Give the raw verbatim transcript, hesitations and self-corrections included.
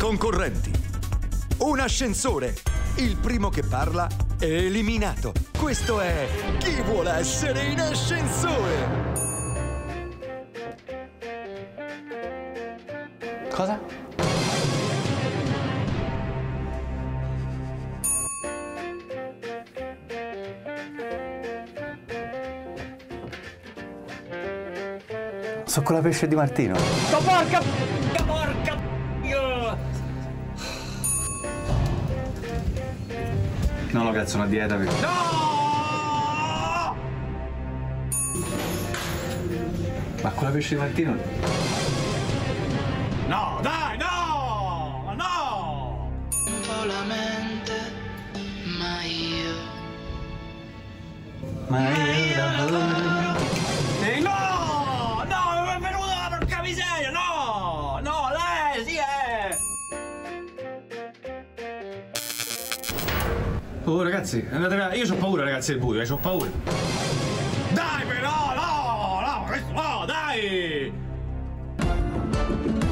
concorrenti. Un ascensore. Il primo che parla è eliminato. Questo è Chi vuole essere in ascensore? Cosa? So con la pesce di Martino. Oh, porca porca io. No, no, cazzo, una dieta. No! Ma con la pesce di Martino? No, dai, no! No! Solamente, ma io. Ma io... Eh, no! No, è venuta la porca miseria! No! No, lei, sì, è! Oh, ragazzi, andate via. Io ho paura, ragazzi, del buio, eh, ho paura. Dai, però, no! No, questo no, dai!